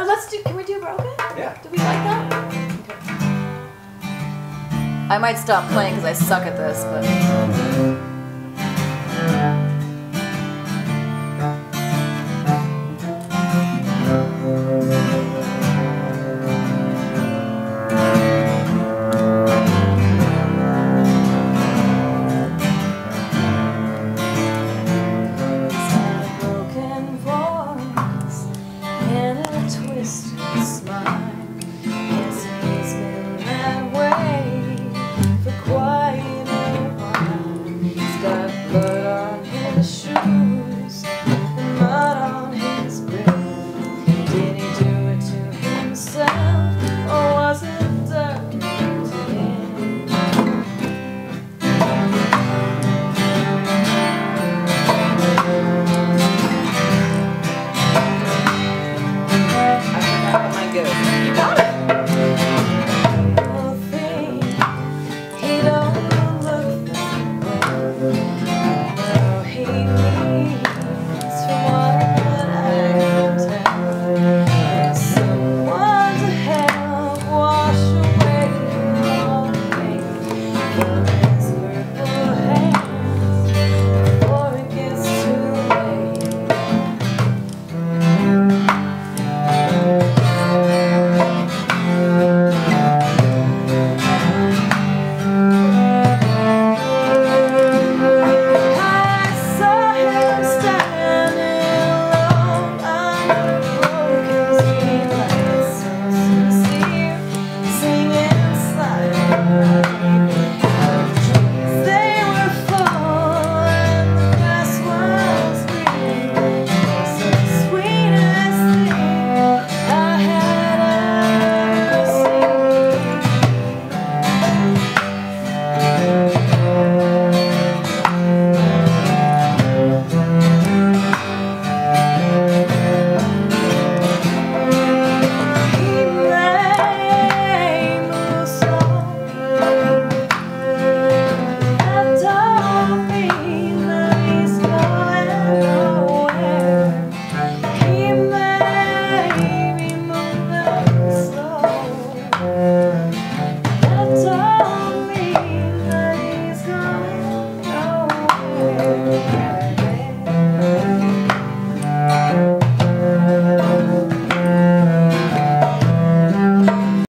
Can we do broken? Yeah. Do we like that? Okay. I might stop playing because I suck at this, but. Twisted smile. Yes, he's been that way for quite a while. He's got blood on his shoes and mud on his breath. Did he do it to himself or was it done to him? You got it.